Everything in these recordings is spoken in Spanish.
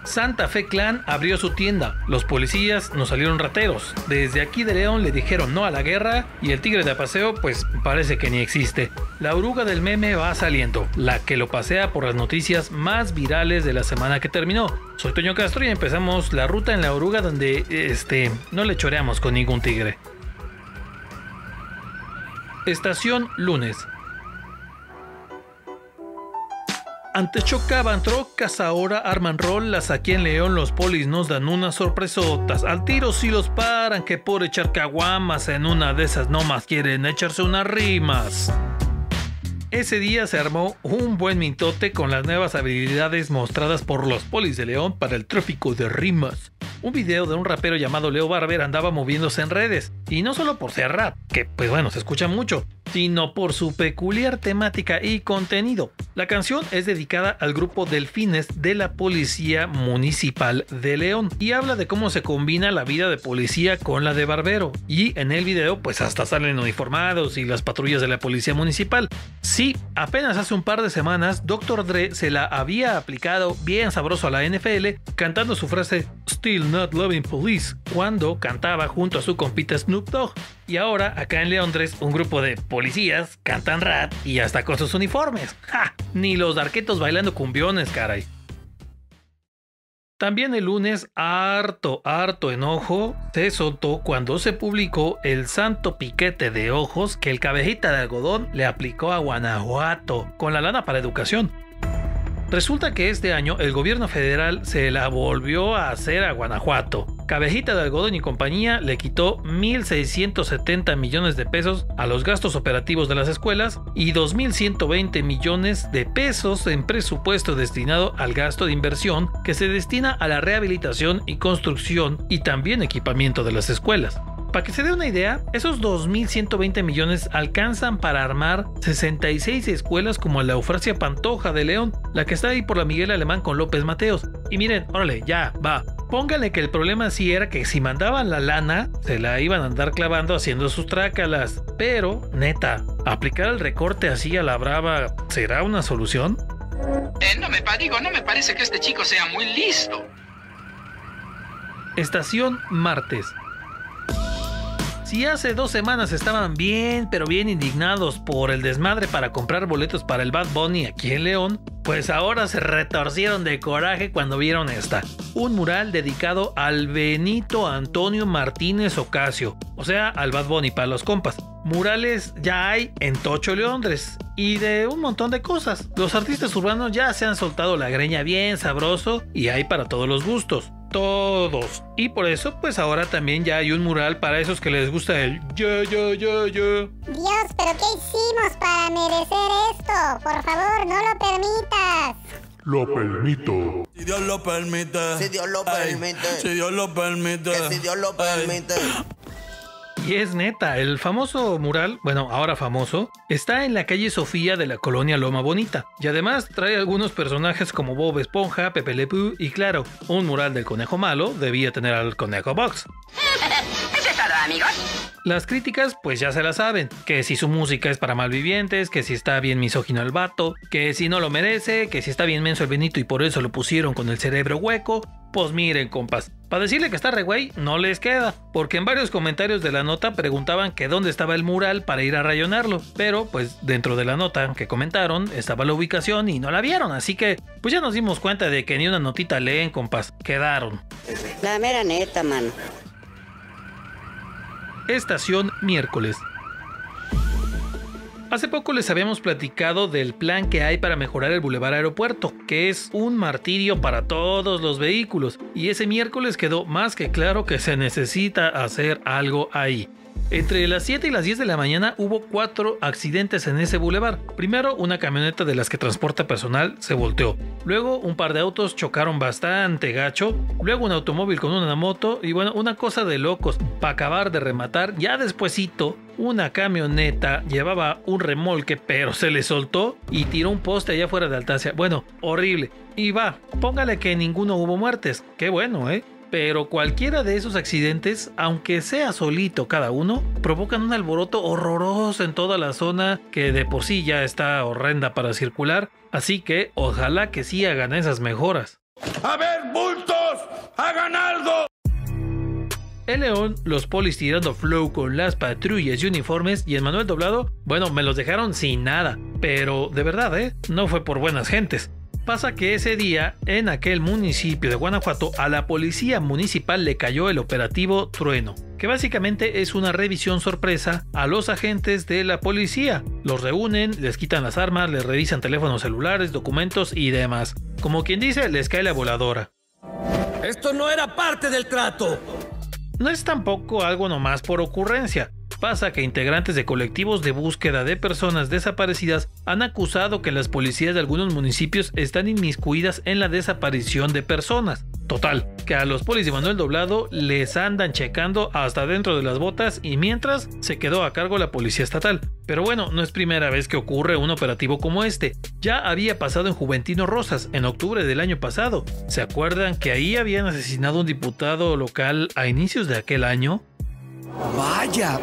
Santa Fe Clan abrió su tienda, los policías nos salieron rateros, desde aquí de León le dijeron no a la guerra y el tigre de paseo pues parece que ni existe. La oruga del meme va saliendo, la que lo pasea por las noticias más virales de la semana que terminó. Soy Toño Castro y empezamos la ruta en la oruga donde no le choreamos con ningún tigre. Estación lunes. Antes chocaban trocas, ahora arman rolas. Aquí en León los polis nos dan unas sorpresotas. Al tiro si los paran, que por echar caguamas en una de esas nomás quieren echarse unas rimas. Ese día se armó un buen mintote con las nuevas habilidades mostradas por los polis de León para el tráfico de rimas. Un video de un rapero llamado Leo Barber andaba moviéndose en redes, y no solo por ser rap, que pues bueno se escucha mucho, sino por su peculiar temática y contenido. La canción es dedicada al grupo Delfines de la Policía Municipal de León y habla de cómo se combina la vida de policía con la de barbero, y en el video pues hasta salen uniformados y las patrullas de la Policía Municipal. Sí, apenas hace un par de semanas Dr. Dre se la había aplicado bien sabroso a la NFL cantando su frase Still Not Loving Police cuando cantaba junto a su compita Snoop Dogg. Y ahora, acá en Leondres, un grupo de policías cantan rap y hasta con sus uniformes. ¡Ja! Ni los darquetos bailando cumbiones, caray. También el lunes, harto enojo se soltó cuando se publicó el santo piquete de ojos que el cabejita de algodón le aplicó a Guanajuato con la lana para educación. Resulta que este año el gobierno federal se la volvió a hacer a Guanajuato. Cabejita de algodón y compañía le quitó 1.670 millones de pesos a los gastos operativos de las escuelas y 2.120 millones de pesos en presupuesto destinado al gasto de inversión que se destina a la rehabilitación y construcción y también equipamiento de las escuelas. Para que se dé una idea, esos 2.120 millones alcanzan para armar 66 escuelas como la Eufrasia Pantoja de León, la que está ahí por la Miguel Alemán con López Mateos. Y miren, órale, ya, va. Pónganle que el problema sí era que si mandaban la lana, se la iban a andar clavando haciendo sus trácalas. Pero, neta, aplicar el recorte así a la brava, ¿será una solución? No me parece que este chico sea muy listo. Estación martes. Si hace 2 semanas estaban bien, pero bien indignados por el desmadre para comprar boletos para el Bad Bunny aquí en León, pues ahora se retorcieron de coraje cuando vieron un mural dedicado al Benito Antonio Martínez Ocasio, o sea, al Bad Bunny para los compas. Murales ya hay en Tocho, Leondres, y de un montón de cosas. Los artistas urbanos ya se han soltado la greña bien sabroso y hay para todos los gustos. Todos. Y por eso, pues ahora también ya hay un mural para esos que les gusta el yo. Dios, ¿pero qué hicimos para merecer esto? Por favor, no lo permitas. Lo permito. Si Dios lo permite. Si Dios lo permite. Si Dios lo permite. Que si Dios lo permite. Y es neta, el famoso mural, bueno, ahora famoso, está en la calle Sofía de la colonia Loma Bonita. Y además trae algunos personajes como Bob Esponja, Pepe Le Pew y claro, un mural del conejo malo debía tener al conejo Box. ¿Eso es todo, amigos? Las críticas pues ya se la saben, que si su música es para malvivientes, que si está bien misógino el vato, que si no lo merece, que si está bien menso el Benito y por eso lo pusieron con el cerebro hueco. Pues miren, compas, para decirle que está re güey no les queda, porque en varios comentarios de la nota preguntaban que dónde estaba el mural para ir a rayonarlo, pero pues dentro de la nota que comentaron estaba la ubicación y no la vieron, así que pues ya nos dimos cuenta de que ni una notita leen, compas, quedaron. La mera neta, mano. Estación miércoles. Hace poco les habíamos platicado del plan que hay para mejorar el Boulevard Aeropuerto, que es un martirio para todos los vehículos, y ese miércoles quedó más que claro que se necesita hacer algo ahí. Entre las 7 y las 10 de la mañana hubo 4 accidentes en ese bulevar. Primero, una camioneta de las que transporta personal se volteó. Luego, un par de autos chocaron bastante gacho. Luego, un automóvil con una moto. Y bueno, una cosa de locos. Para acabar de rematar, ya despuesito, una camioneta llevaba un remolque, pero se le soltó y tiró un poste allá fuera de Altacia. Bueno, horrible. Y va, póngale que ninguno hubo muertes. Qué bueno, Pero cualquiera de esos accidentes, aunque sea solito cada uno, provocan un alboroto horroroso en toda la zona que de por sí ya está horrenda para circular. Así que ojalá que sí hagan esas mejoras. A ver, bultos, hagan algo. En León, los polis tirando flow con las patrullas y uniformes, y en Manuel Doblado, bueno, me los dejaron sin nada. Pero de verdad, no fue por buenas gentes. Pasa que ese día, en aquel municipio de Guanajuato, a la policía municipal le cayó el operativo Trueno, que básicamente es una revisión sorpresa a los agentes de la policía. Los reúnen, les quitan las armas, les revisan teléfonos celulares, documentos y demás. Como quien dice, les cae la voladora. ¡Esto no era parte del trato! No es tampoco algo nomás por ocurrencia. Pasa que integrantes de colectivos de búsqueda de personas desaparecidas han acusado que las policías de algunos municipios están inmiscuidas en la desaparición de personas. Total, que a los polis de Manuel Doblado les andan checando hasta dentro de las botas y mientras se quedó a cargo la policía estatal. Pero bueno, no es primera vez que ocurre un operativo como este. Ya había pasado en Juventino Rosas, en octubre del año pasado. ¿Se acuerdan que ahí habían asesinado a un diputado local a inicios de aquel año? Vaya,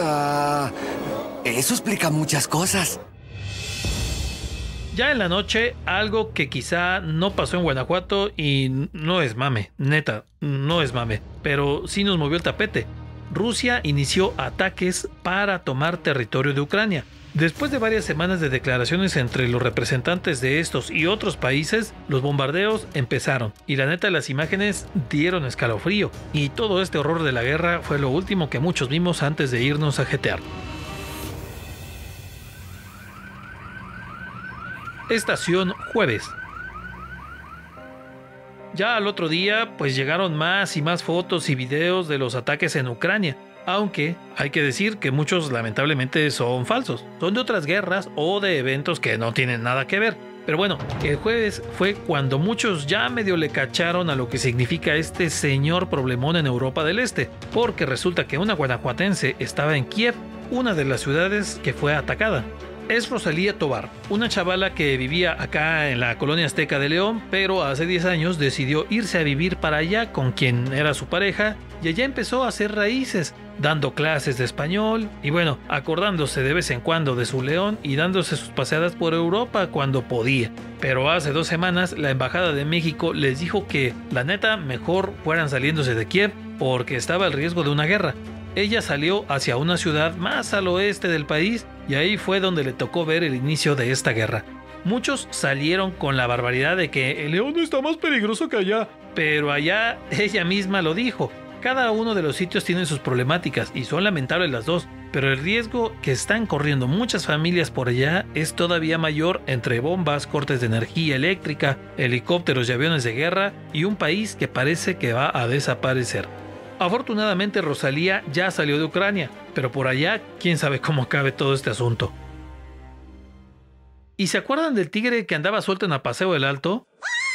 eso explica muchas cosas. Ya en la noche, algo que quizá no pasó en Guanajuato y no es mame, neta, no es mame, pero sí nos movió el tapete. Rusia inició ataques para tomar territorio de Ucrania. Después de varias semanas de declaraciones entre los representantes de estos y otros países, los bombardeos empezaron. Y la neta, las imágenes dieron escalofrío. Y todo este horror de la guerra fue lo último que muchos vimos antes de irnos a jetear. Estación Jueves. Ya al otro día, pues llegaron más y más fotos y videos de los ataques en Ucrania. Aunque hay que decir que muchos lamentablemente son falsos, son de otras guerras o de eventos que no tienen nada que ver. Pero bueno, el jueves fue cuando muchos ya medio le cacharon a lo que significa este señor problemón en Europa del Este, porque resulta que una guanajuatense estaba en Kiev, una de las ciudades que fue atacada. Es Rosalía Tobar, una chavala que vivía acá en la colonia azteca de León, pero hace 10 años decidió irse a vivir para allá con quien era su pareja y allá empezó a hacer raíces, dando clases de español y bueno, acordándose de vez en cuando de su León y dándose sus paseadas por Europa cuando podía. Pero hace 2 semanas la Embajada de México les dijo que la neta mejor fueran saliéndose de Kiev porque estaba el riesgo de una guerra. Ella salió hacia una ciudad más al oeste del país y ahí fue donde le tocó ver el inicio de esta guerra. Muchos salieron con la barbaridad de que el León está más peligroso que allá, pero allá ella misma lo dijo. Cada uno de los sitios tiene sus problemáticas y son lamentables las dos, pero el riesgo que están corriendo muchas familias por allá es todavía mayor entre bombas, cortes de energía eléctrica, helicópteros y aviones de guerra y un país que parece que va a desaparecer. Afortunadamente Rosalía ya salió de Ucrania, pero por allá quién sabe cómo acabe todo este asunto. ¿Y se acuerdan del tigre que andaba suelto en el Paseo del Alto?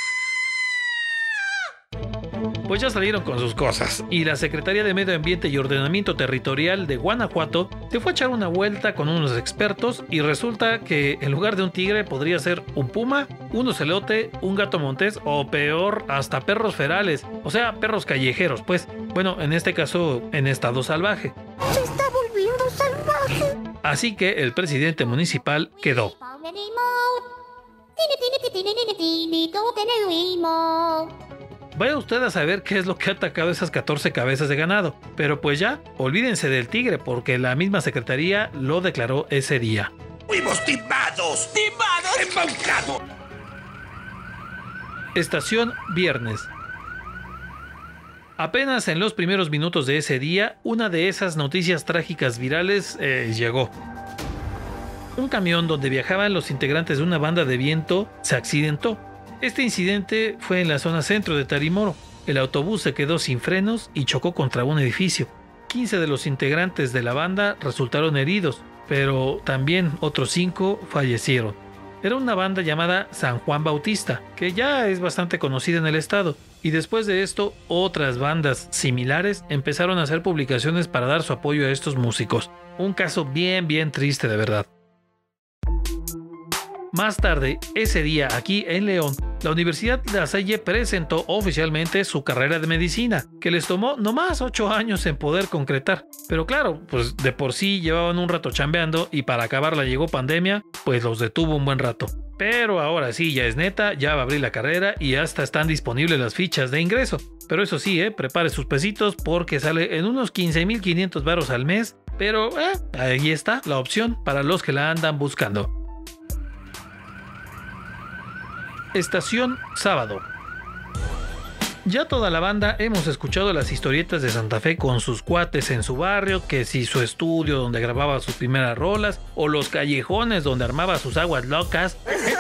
Pues ya salieron con sus cosas, y la Secretaría de Medio Ambiente y Ordenamiento Territorial de Guanajuato se fue a echar una vuelta con unos expertos y resulta que en lugar de un tigre podría ser un puma, un ocelote, un gato montés o peor, hasta perros ferales, o sea, perros callejeros, pues, bueno, en este caso, en estado salvaje. ¡Se está volviendo salvaje! Así que el presidente municipal quedó. Vaya usted a saber qué es lo que ha atacado esas 14 cabezas de ganado. Pero pues ya, olvídense del tigre porque la misma secretaría lo declaró ese día. ¡Fuimos timados! ¡Timados! ¡Embaucados! Estación Viernes. Apenas en los primeros minutos de ese día, una de esas noticias trágicas virales llegó. Un camión donde viajaban los integrantes de una banda de viento se accidentó. Este incidente fue en la zona centro de Tarimoro. El autobús se quedó sin frenos y chocó contra un edificio. 15 de los integrantes de la banda resultaron heridos, pero también otros 5 fallecieron. Era una banda llamada San Juan Bautista, que ya es bastante conocida en el estado, y después de esto otras bandas similares empezaron a hacer publicaciones para dar su apoyo a estos músicos. Un caso bien triste de verdad. Más tarde, ese día aquí en León, la Universidad de La Salle presentó oficialmente su carrera de medicina, que les tomó nomás 8 años en poder concretar. Pero claro, pues de por sí llevaban un rato chambeando y para acabarla llegó pandemia, pues los detuvo un buen rato. Pero ahora sí, ya es neta, ya va a abrir la carrera y hasta están disponibles las fichas de ingreso. Pero eso sí, prepare sus pesitos porque sale en unos 15,500 varos al mes. Pero ahí está la opción para los que la andan buscando. Estación sábado. Ya toda la banda hemos escuchado las historietas de Santa Fe con sus cuates en su barrio, que si su estudio donde grababa sus primeras rolas, o los callejones donde armaba sus aguas locas,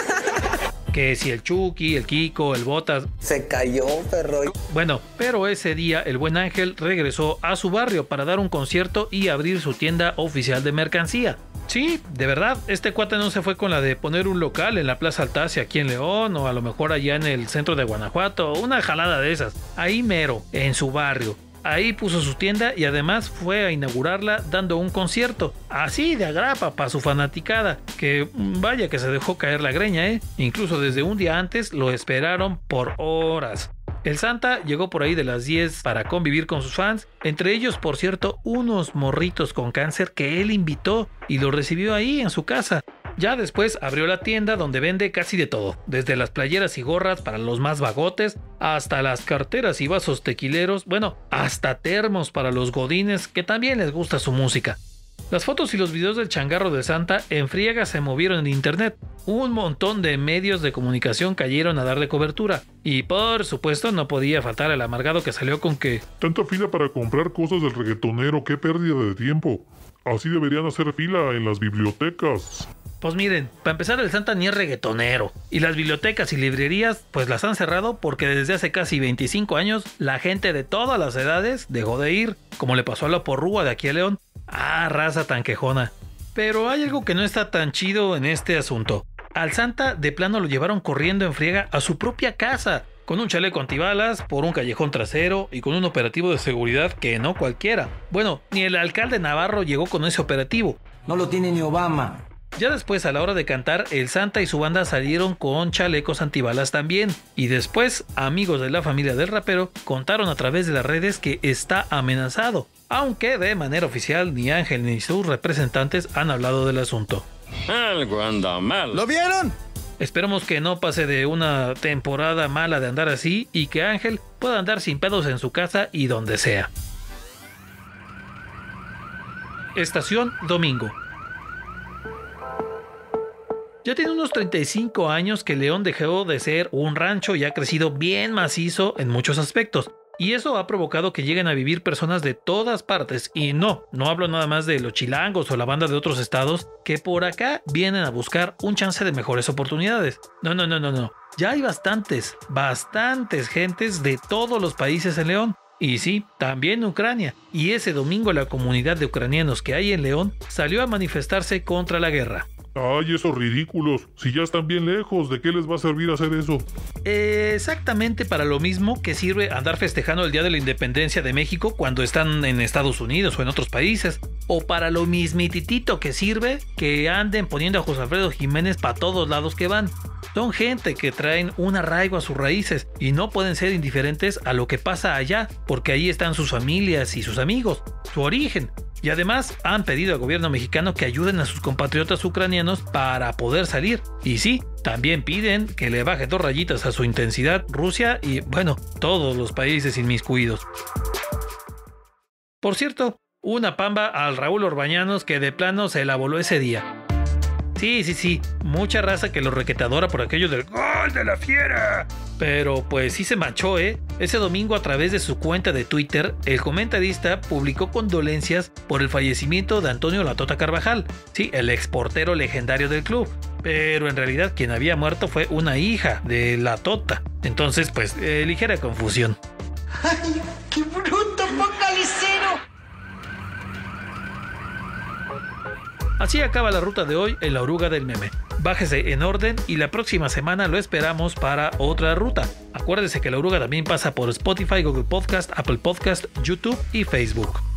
que si el Chucky, el Kiko, el Botas. Se cayó, perro. Bueno, pero ese día el buen Ángel regresó a su barrio para dar un concierto y abrir su tienda oficial de mercancía. Sí, de verdad, este cuate no se fue con la de poner un local en la Plaza Altasia aquí en León o a lo mejor allá en el centro de Guanajuato, una jalada de esas. Ahí mero, en su barrio. Ahí puso su tienda y además fue a inaugurarla dando un concierto, así de agrapa para su fanaticada, que vaya que se dejó caer la greña, Incluso desde un día antes lo esperaron por horas. El Santa llegó por ahí de las 10 para convivir con sus fans, entre ellos, por cierto, unos morritos con cáncer que él invitó y lo recibió ahí en su casa. Ya después abrió la tienda donde vende casi de todo, desde las playeras y gorras para los más vagotes, hasta las carteras y vasos tequileros, bueno, hasta termos para los godines que también les gusta su música. Las fotos y los videos del changarro de Santa en friega se movieron en internet. Un montón de medios de comunicación cayeron a darle cobertura. Y por supuesto no podía faltar el amargado que salió con que... Tanta fila para comprar cosas del reggaetonero, qué pérdida de tiempo. Así deberían hacer fila en las bibliotecas. Pues miren, para empezar el Santa ni es reggaetonero. Y las bibliotecas y librerías pues las han cerrado porque desde hace casi 25 años la gente de todas las edades dejó de ir, como le pasó a la porrúa de aquí a León. Raza tan quejona. Pero hay algo que no está tan chido en este asunto. Al Santa de plano lo llevaron corriendo en friega a su propia casa, con un chaleco antibalas, por un callejón trasero y con un operativo de seguridad que no cualquiera. Bueno, ni el alcalde Navarro llegó con ese operativo. No lo tiene ni Obama. Ya después, a la hora de cantar, el Santa y su banda salieron con chalecos antibalas también. Y después, amigos de la familia del rapero contaron a través de las redes que está amenazado, aunque de manera oficial ni Ángel ni sus representantes han hablado del asunto. Algo anda mal. ¿Lo vieron? Esperemos que no pase de una temporada mala de andar así y que Ángel pueda andar sin pedos en su casa y donde sea. Estación domingo. Ya tiene unos 35 años que León dejó de ser un rancho y ha crecido bien macizo en muchos aspectos. Y eso ha provocado que lleguen a vivir personas de todas partes. Y no hablo nada más de los chilangos o la banda de otros estados que por acá vienen a buscar un chance de mejores oportunidades. No. Ya hay bastantes gentes de todos los países en León. Y sí, también Ucrania. Y ese domingo la comunidad de ucranianos que hay en León salió a manifestarse contra la guerra. Ay, esos ridículos. Si ya están bien lejos, ¿de qué les va a servir hacer eso? Exactamente para lo mismo que sirve andar festejando el Día de la Independencia de México cuando están en Estados Unidos o en otros países. O para lo mismititito que sirve que anden poniendo a José Alfredo Jiménez para todos lados que van. Son gente que traen un arraigo a sus raíces y no pueden ser indiferentes a lo que pasa allá, porque ahí están sus familias y sus amigos, su origen. Y además han pedido al gobierno mexicano que ayuden a sus compatriotas ucranianos para poder salir. Y sí, también piden que le baje 2 rayitas a su intensidad Rusia y, bueno, todos los países inmiscuidos. Por cierto, una pamba al Raúl Orbañanos que de plano se la voló ese día. Sí, mucha raza que lo requetadora por aquello del ¡Gol de la Fiera! Pero pues sí se manchó, Ese domingo a través de su cuenta de Twitter, el comentarista publicó condolencias por el fallecimiento de Antonio La Tota Carvajal, sí, el exportero legendario del club. Pero en realidad quien había muerto fue una hija de La Tota. Entonces, pues, ligera confusión. ¡Ay, qué bruto focalicero! Así acaba la ruta de hoy en la oruga del meme. Bájese en orden y la próxima semana lo esperamos para otra ruta. Acuérdese que la oruga también pasa por Spotify, Google Podcast, Apple Podcast, YouTube y Facebook.